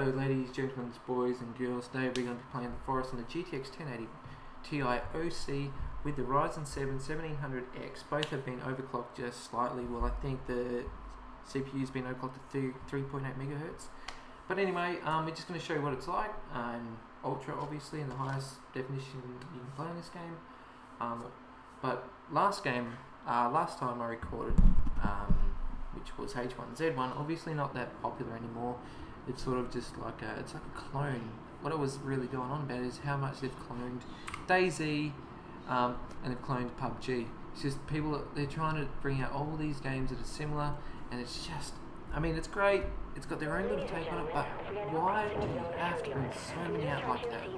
Hello ladies, gentlemen, boys and girls. Today we're going to be playing the Forest on the GTX 1080 Ti OC with the Ryzen 7 1700X. Both have been overclocked just slightly. Well, I think the CPU's been overclocked to 3.8 megahertz. But anyway, we're just going to show you what it's like. Ultra, obviously, in the highest definition you can play in this game. But last time I recorded, which was H1Z1, obviously not that popular anymore. It's sort of just like it's like a clone. What I was really going on about is how much they've cloned DayZ, and they've cloned PUBG. It's just people, they're trying to bring out all these games that are similar, and it's just, I mean, it's great, it's got their own little take on it, but why do you have to bring so many out like that?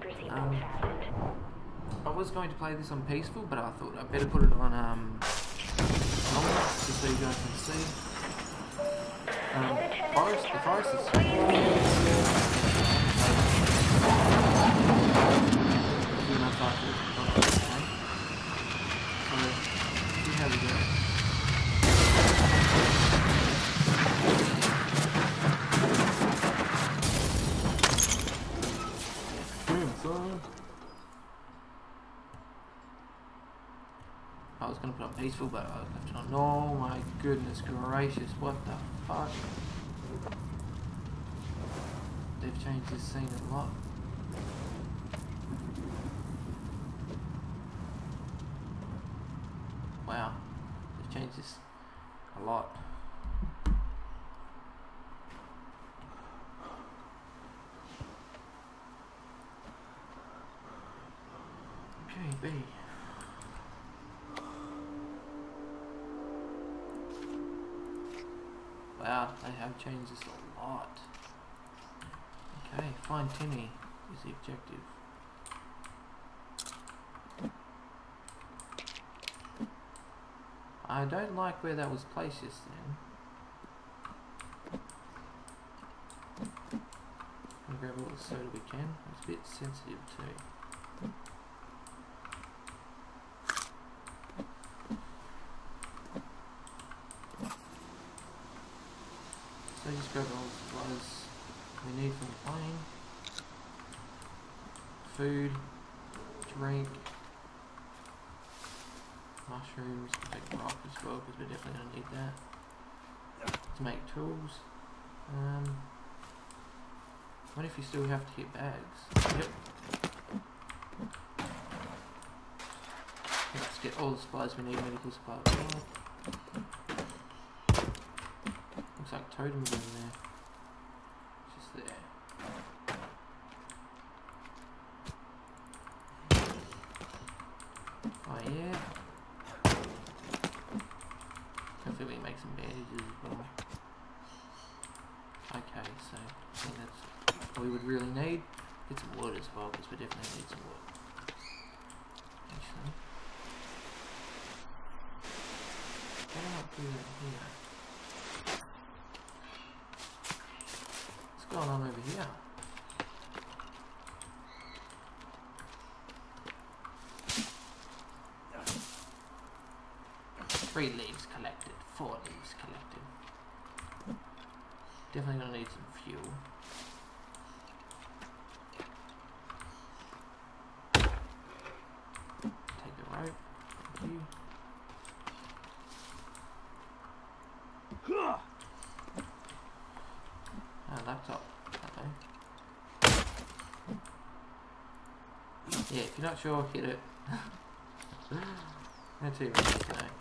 I was going to play this on peaceful, but I thought I'd better put it on normal, just so you guys can see. The forest is so see how we go. I was going to put on peaceful, but I left it on. Oh my goodness gracious, what the fuck? They've changed this scene a lot. Wow, they've changed this a lot. Okay, B. Wow, they have changed this a lot. Okay, find Timmy is the objective. I don't like where that was placed just then. Gonna grab all the soda we can. It's a bit sensitive too. So just grab all the supplies we need from the plane. Food, drink, mushrooms, take rock as well because we're definitely going to need that. To make tools. What if you still have to get bags? Yep. Let's get all the supplies we need, medical supplies. Looks like totems in there. Just there. Oh yeah. Hopefully we can make some bandages as well. Okay, so I think that's all we would really need. Get some wood as well, because we definitely need some wood. Actually. Why do I do that here? What's going on over here? Three leaves collected, 4 leaves collected. Definitely gonna need some fuel. Take the rope, thank you. Laptop. Okay. Yeah, if you're not sure, hit it. No too much to know.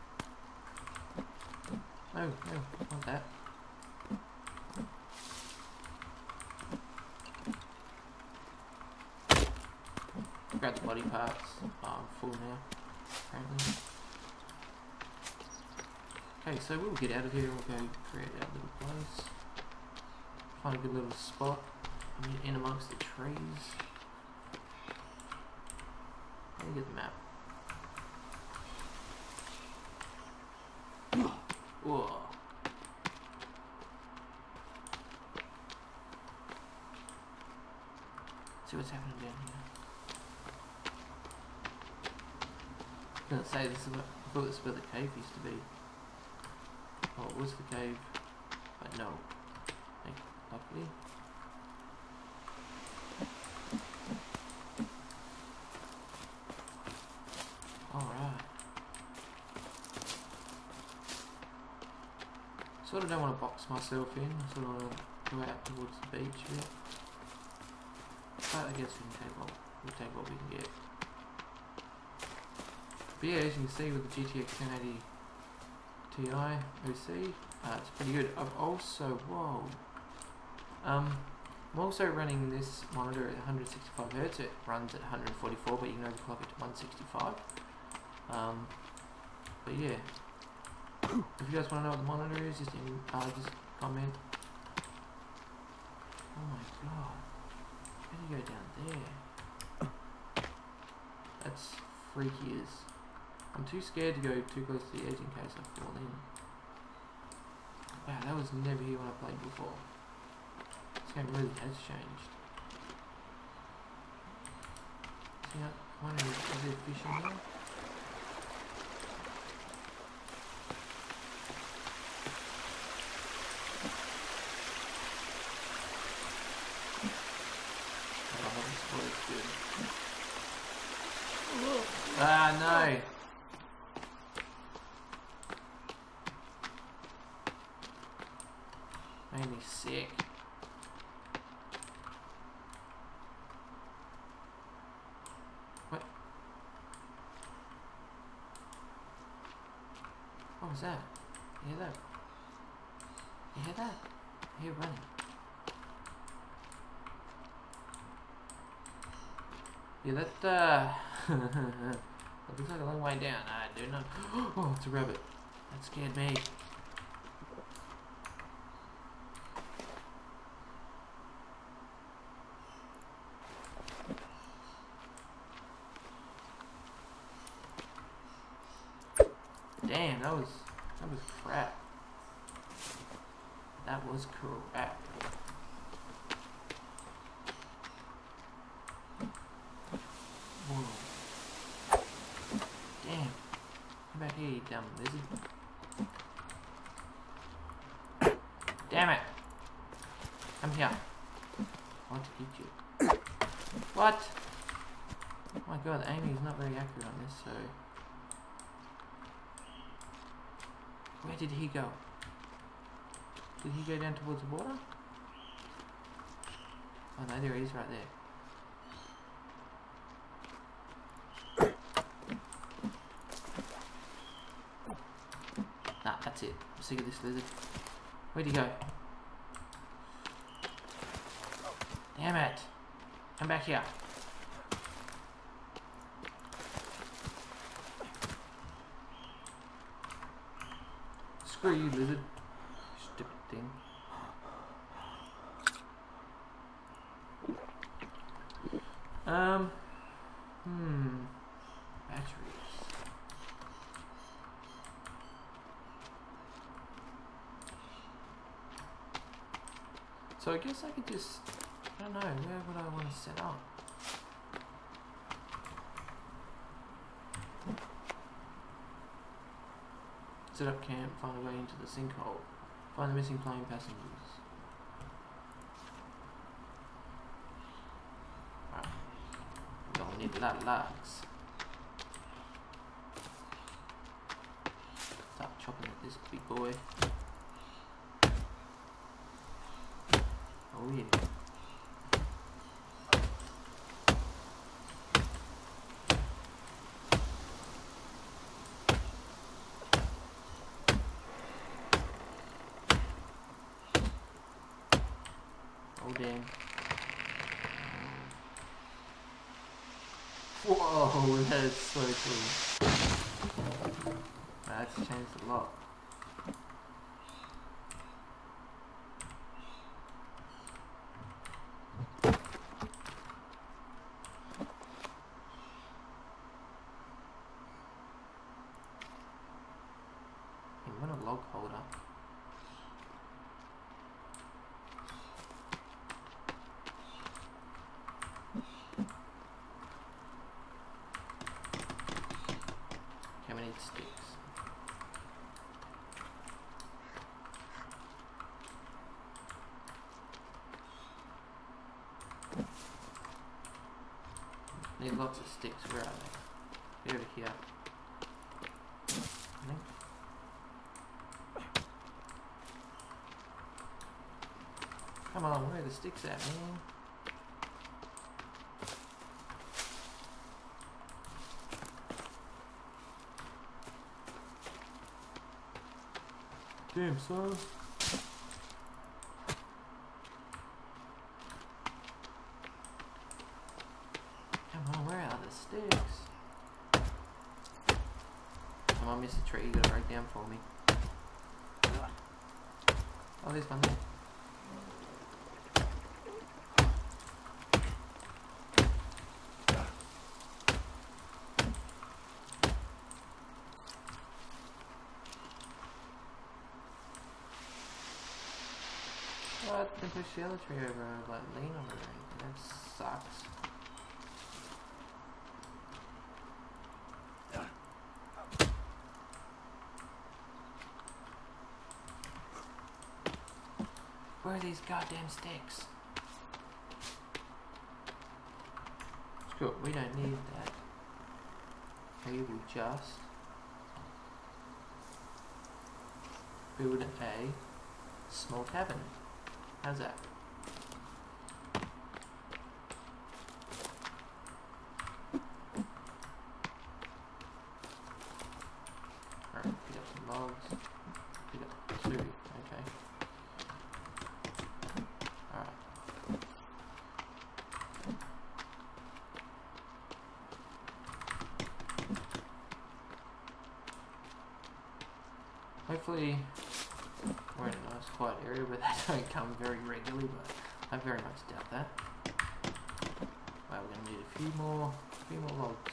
Oh, no, not that. Grab the body parts. Oh, I'm full now, apparently. Okay, so we'll get out of here and we'll go create our little place. Find a good little spot in amongst the trees. Let me get the map. Whoa. See what's happening down here. I was gonna say this is what, I thought this is where the cave used to be. Oh, it was the cave, but no. Luckily. Sort of don't want to box myself in. I sort of want to go out towards the beach a bit. But I guess we'll take what we can get. But yeah, as you can see with the GTX 1080 Ti OC, it's pretty good. I've also, I'm also running this monitor at 165 Hz. It runs at 144, but you can overclock it to 165. But yeah, if you guys want to know what the monitor is, just comment. Oh my god, how do you go down there? That's freaky as. I'm too scared to go too close to the edge in case I fall in. Wow, that was never here when I played before. This game really has changed. See, I wonder is there fish in there? Oh, this water's good. Ah, no! Made me sick. What? What was that? You hear that? You hear that? I hear running. Yeah, that looks like a long way down. I do not. Oh, it's a rabbit. That scared me. Damn, that was crap. That was crap. Whoa. Damn. Come back here, you dumb lizard. Damn it. Come here. I want to eat you. What? Oh my god, the aiming is not very accurate on this, so... Where did he go? Did he go down towards the water? Oh no, there he is right there. Nah, that's it. I'm sick of this lizard. Where'd he go? Damn it! Come back here. Screw you, lizard. Stupid thing. Batteries. So I guess I could just, I don't know, where would I want to set up? Set up camp, find a way into the sinkhole. Find the missing plane passengers. Right. We don't need that lads. Start chopping at this big boy. Oh yeah. Oh damn. Whoa, that is so cool. That's changed a lot. What a log holder. Okay, we need sticks. Need lots of sticks. Where are they? They're over here. I think. Come on, where are the sticks at, man? Damn, son. Come on, where are the sticks? Come on, Mr. Tree, you gotta break down for me. Oh, there's one there. What? Then push the other tree over and like lean on it or anything. That sucks. Where are these goddamn sticks? Screw it, we don't need that. We will just build a small cabin. How's that? Alright, pick up some logs. Pick up 2, okay. Alright. Hopefully we're in a nice quiet area where they don't come very regularly, but I very much doubt that. Well, we're going to need a few more logs.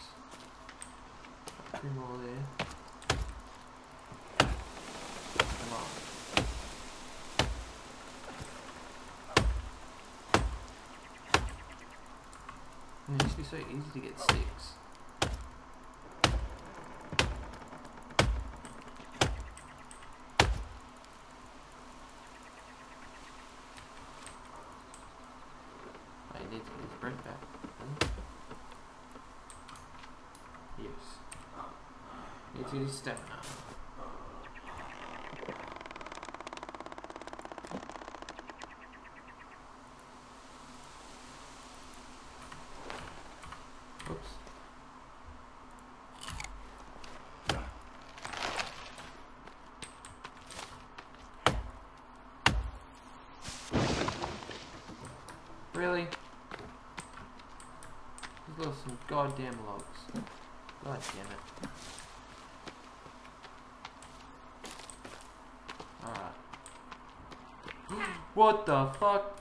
2 more there. Come on. And it used to be so easy to get sticks. Need to get his bread back. Yes. Need to get his stamina. Oops. Really? There's some goddamn logs. God damn it. Alright. What the fuck?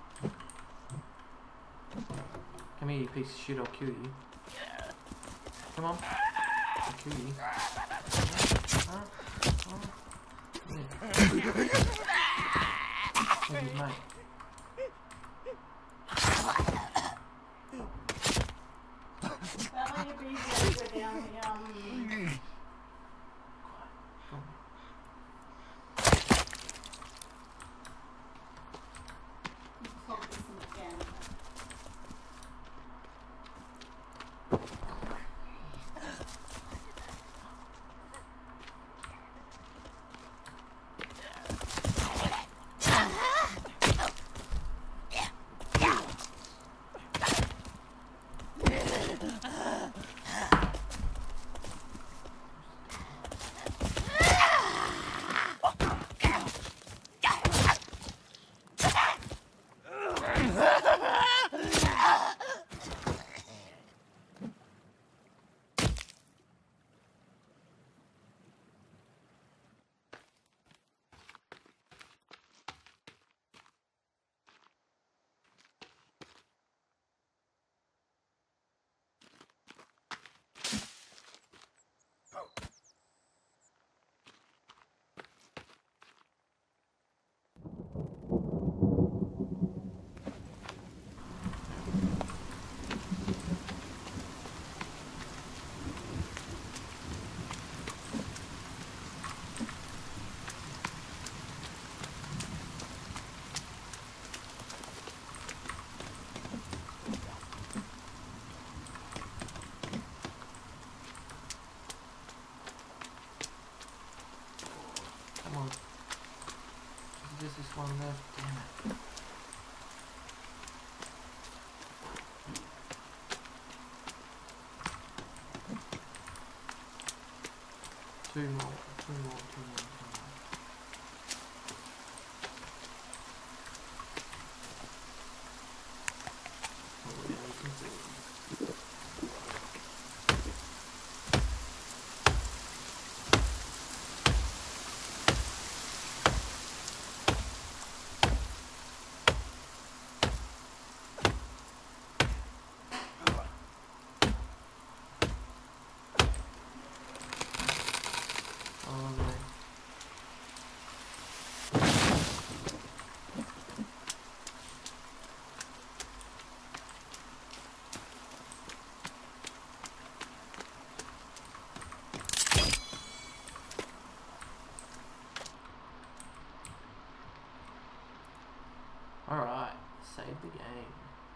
Come here, you piece of shit, I'll kill you. Come on. I'll kill you. Huh? Yeah. Where's his mate? This is one left, damn it. Two more, two more, two more, two more. Oh, yeah, we can do it. Oh, no. Alright, save the game.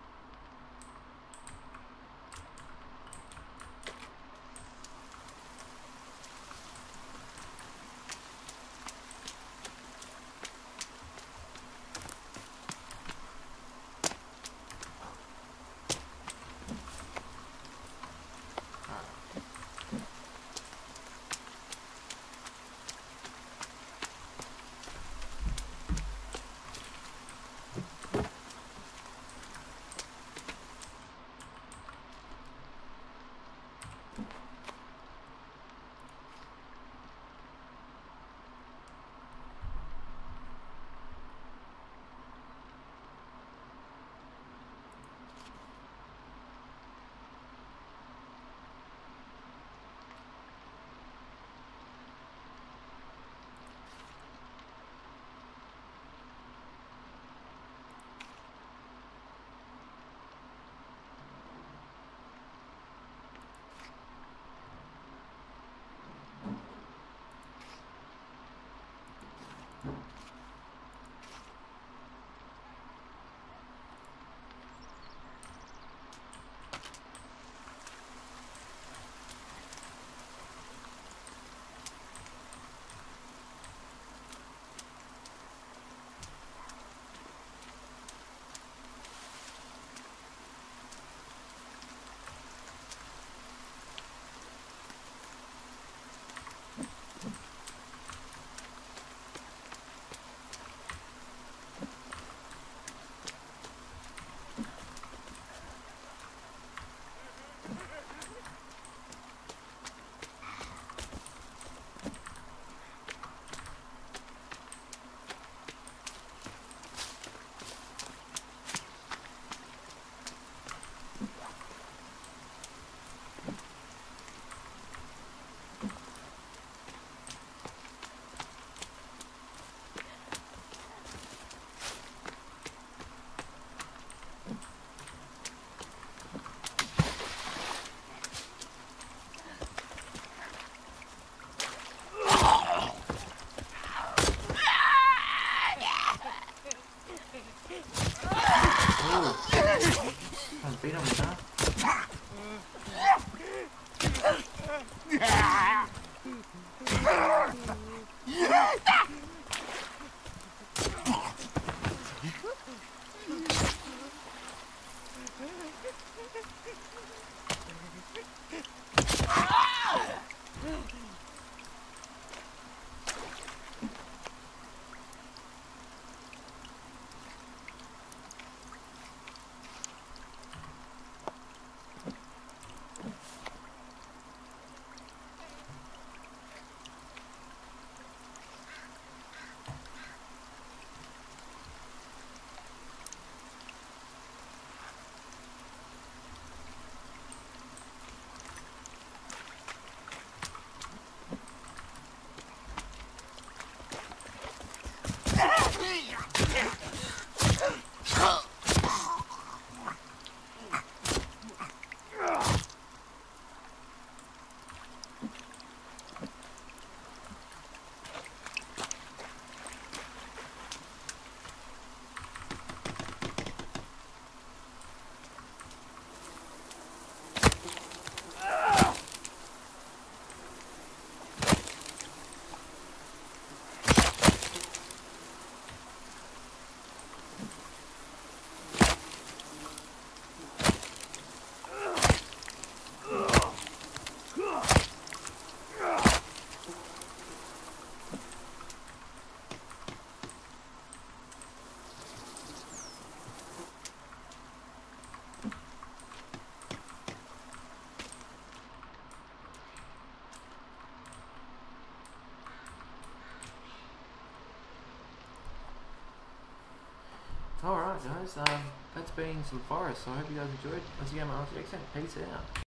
Can't beat him with that. Alright guys, that's been some Forest, so I hope you guys enjoyed. Once again, my Aussie accent, peace out.